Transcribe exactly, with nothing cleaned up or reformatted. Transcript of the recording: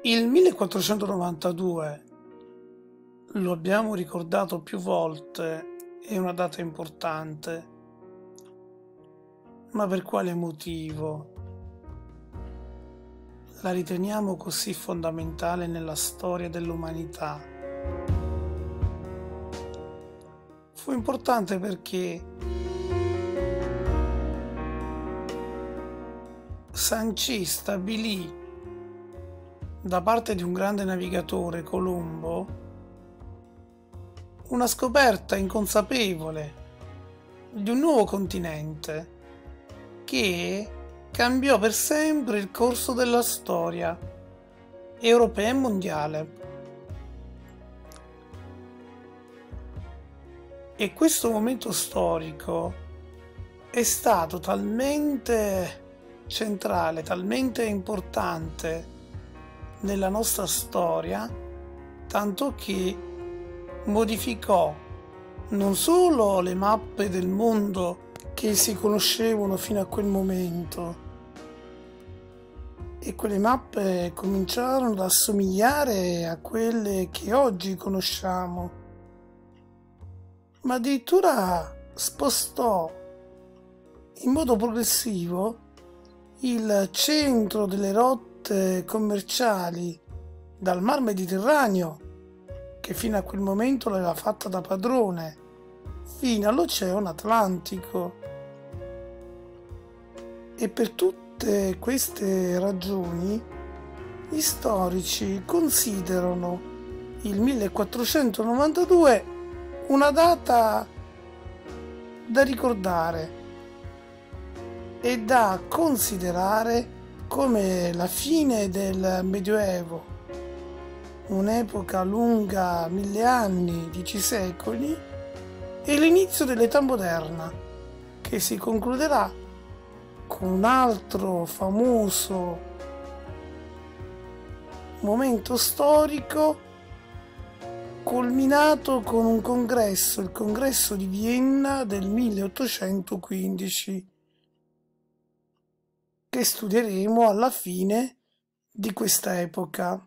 Il millequattrocentonovantadue, lo abbiamo ricordato più volte, è una data importante, ma per quale motivo la riteniamo così fondamentale nella storia dell'umanità? Fu importante perché sancì, stabilì da parte di un grande navigatore, Colombo, una scoperta inconsapevole di un nuovo continente che cambiò per sempre il corso della storia europea e mondiale. E questo momento storico è stato talmente centrale, talmente importante nella nostra storia, tanto che modificò non solo le mappe del mondo che si conoscevano fino a quel momento, e quelle mappe cominciarono ad assomigliare a quelle che oggi conosciamo, ma addirittura spostò in modo progressivo il centro delle rotte commerciali dal Mar Mediterraneo, che fino a quel momento l'aveva fatta da padrone, fino all'Oceano Atlantico. E per tutte queste ragioni gli storici considerano il millequattrocentonovantadue una data da ricordare e da considerare come la fine del Medioevo, un'epoca lunga mille anni, dieci secoli, e l'inizio dell'età moderna, che si concluderà con un altro famoso momento storico culminato con un congresso, il congresso di Vienna del milleottocentoquindici, che studieremo alla fine di questa epoca.